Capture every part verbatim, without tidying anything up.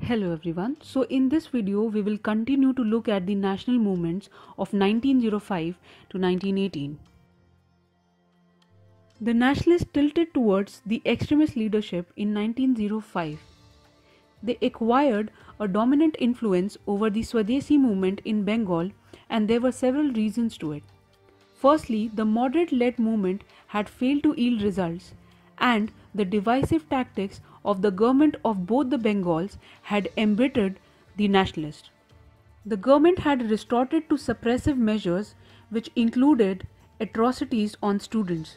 Hello everyone. So in this video we will continue to look at the national movements of nineteen oh five to nineteen eighteen. The nationalists tilted towards the extremist leadership in nineteen oh five. They acquired a dominant influence over the Swadeshi movement in Bengal, and there were several reasons to it. Firstly, the moderate-led movement had failed to yield results, and the divisive tactics of the government of both the Bengals had embittered the nationalists. The government had resorted to suppressive measures which included atrocities on students.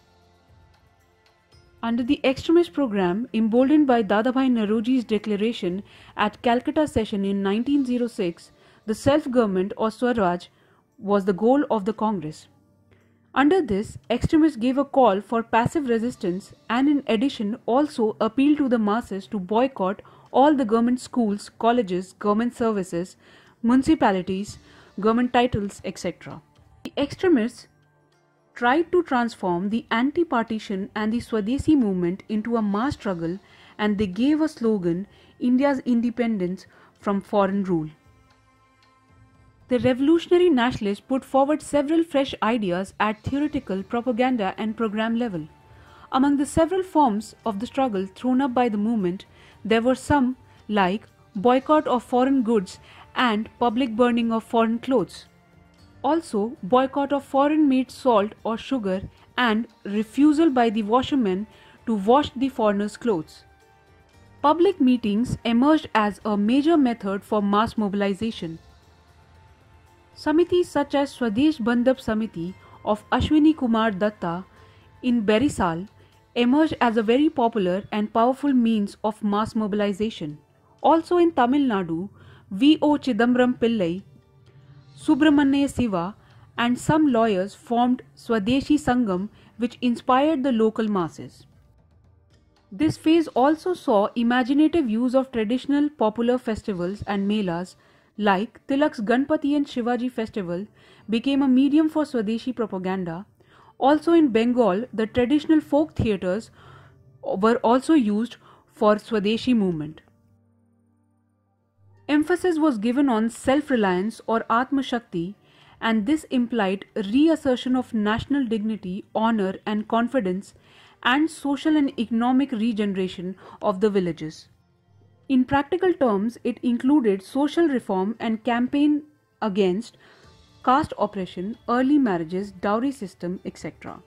Under the extremist program emboldened by Dadabhai Naoroji's declaration at Calcutta session in nineteen oh six, the self-government or Swaraj was the goal of the Congress. Under this, extremists gave a call for passive resistance and in addition also appealed to the masses to boycott all the government schools, colleges, government services, municipalities, government titles, et cetera. The extremists tried to transform the anti-partition and the Swadeshi movement into a mass struggle, and they gave a slogan, India's independence from foreign rule. The revolutionary nationalists put forward several fresh ideas at theoretical, propaganda and program level. Among the several forms of the struggle thrown up by the movement, there were some like boycott of foreign goods and public burning of foreign clothes. Also, boycott of foreign-made salt or sugar and refusal by the washermen to wash the foreigners' clothes. Public meetings emerged as a major method for mass mobilization. Samitis such as Swadesh Bandhab Samiti of Ashwini Kumar Datta in Barisal emerged as a very popular and powerful means of mass mobilization. Also in Tamil Nadu, V O Chidambaram Pillai, Subramanya Siva and some lawyers formed Swadeshi Sangam, which inspired the local masses. This phase also saw imaginative use of traditional popular festivals and melas like Tilak's Ganpati and Shivaji festival became a medium for Swadeshi propaganda. Also in Bengal, the traditional folk theatres were also used for Swadeshi movement. Emphasis was given on self-reliance or Atma Shakti, and this implied reassertion of national dignity, honor and confidence and social and economic regeneration of the villages. In practical terms, it included social reform and campaign against caste oppression, early marriages, dowry system, et cetera.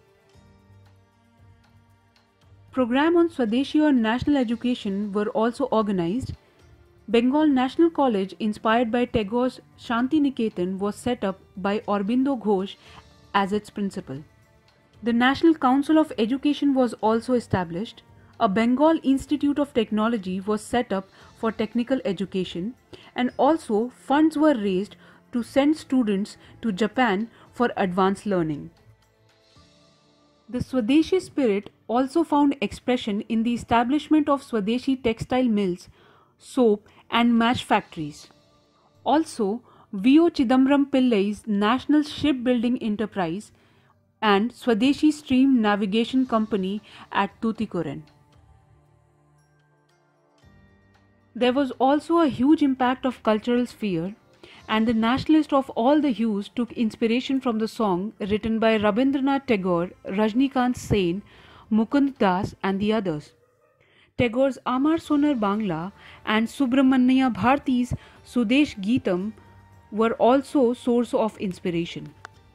Program on Swadeshi or national education were also organized. Bengal National College, inspired by Tagore's Shanti Niketan, was set up by Aurobindo Ghosh as its principal. The National Council of Education was also established. A Bengal Institute of Technology was set up for technical education, and also funds were raised to send students to Japan for advanced learning. The Swadeshi spirit also found expression in the establishment of Swadeshi textile mills, soap and match factories. Also, V O Chidambaram Pillai's National Shipbuilding Enterprise and Swadeshi Stream Navigation Company at Tuticorin. There was also a huge impact of cultural sphere, and the nationalists of all the hues took inspiration from the song written by Rabindranath Tagore, Rajnikant Sen, Mukund Das and the others. Tagore's Amar Sonar Bangla and Subramanya Bharati's Sudesh Geetam were also source of inspiration.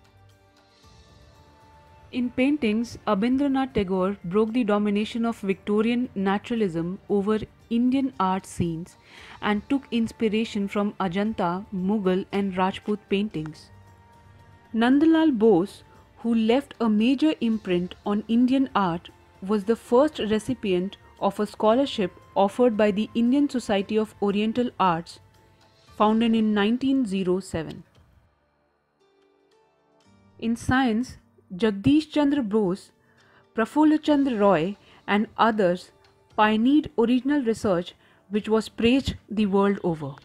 In paintings, Rabindranath Tagore broke the domination of Victorian naturalism over Indian art scenes and took inspiration from Ajanta, Mughal and Rajput paintings. Nandalal Bose, who left a major imprint on Indian art, was the first recipient of a scholarship offered by the Indian Society of Oriental Arts, founded in nineteen oh seven. In science, Jagdish Chandra Bose, Prafulla Chandra Roy and others pioneered original research which was praised the world over.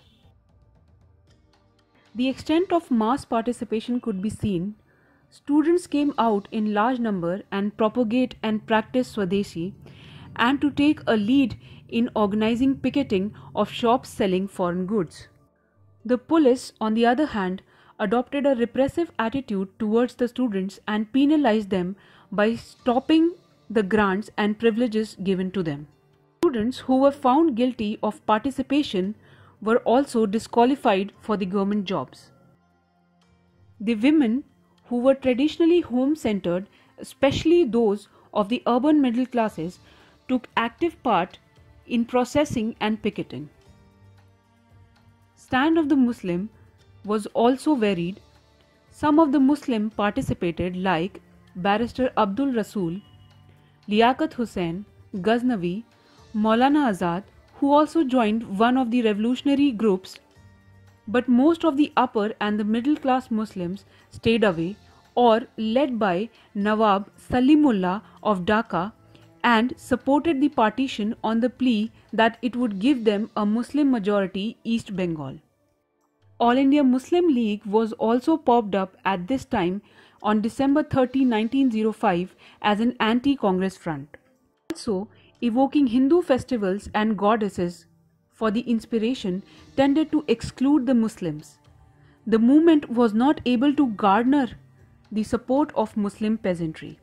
The extent of mass participation could be seen. Students came out in large number and propagate and practice Swadeshi and to take a lead in organizing picketing of shops selling foreign goods. The police, on the other hand, adopted a repressive attitude towards the students and penalized them by stopping the grants and privileges given to them. Students who were found guilty of participation were also disqualified for the government jobs. The women who were traditionally home-centered, especially those of the urban middle classes, took active part in processing and picketing. Stand of the Muslim was also varied. Some of the Muslim participated like Barrister Abdul Rasool, Liaquat Hussain, Ghaznavi, Maulana Azad, who also joined one of the revolutionary groups, but most of the upper and the middle class Muslims stayed away or led by Nawab Salimullah of Dhaka and supported the partition on the plea that it would give them a Muslim majority East Bengal. All India Muslim League was also popped up at this time on December thirtieth, nineteen oh five as an anti-Congress front. Also, evoking Hindu festivals and goddesses for the inspiration tended to exclude the Muslims. The movement was not able to garner the support of Muslim peasantry.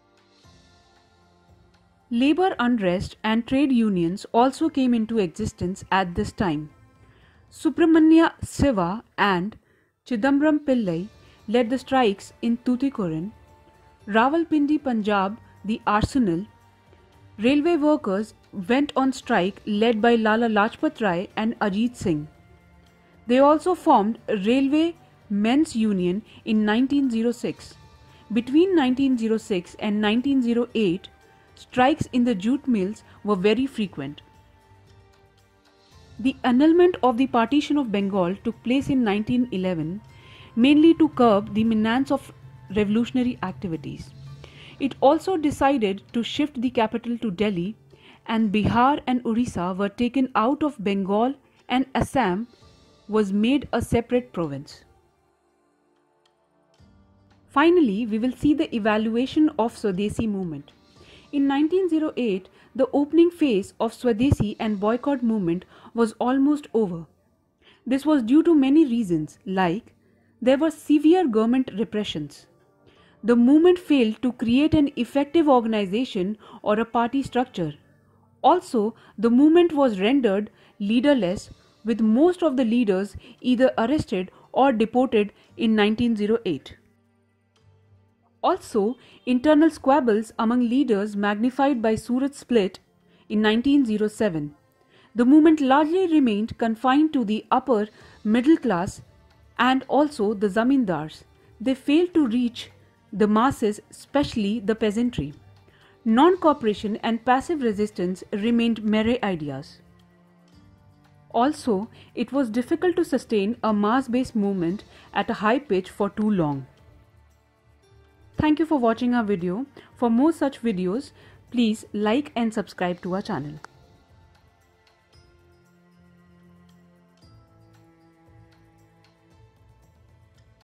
Labor unrest and trade unions also came into existence at this time. Subramanya Siva and Chidambaram Pillai led the strikes in Tuticorin, Rawalpindi, Punjab, the Arsenal. Railway workers went on strike led by Lala Lajpat Rai and Ajit Singh. They also formed a Railway Men's Union in nineteen oh six. Between nineteen oh six and nineteen oh eight, strikes in the jute mills were very frequent. The annulment of the partition of Bengal took place in nineteen eleven, mainly to curb the menace of revolutionary activities. It also decided to shift the capital to Delhi, and Bihar and Orissa were taken out of Bengal and Assam was made a separate province. Finally, we will see the evaluation of Swadesi movement. In nineteen oh eight, the opening phase of Swadesi and boycott movement was almost over. This was due to many reasons, like there were severe government repressions. The movement failed to create an effective organization or a party structure. Also, the movement was rendered leaderless, with most of the leaders either arrested or deported in nineteen oh eight. Also, internal squabbles among leaders magnified by Surat split in nineteen oh seven. The movement largely remained confined to the upper middle class and also the zamindars. They failed to reach the masses, especially the peasantry. Non-cooperation and passive resistance remained mere ideas. Also, it was difficult to sustain a mass-based movement at a high pitch for too long. Thank you for watching our video. For more such videos, please like and subscribe to our channel.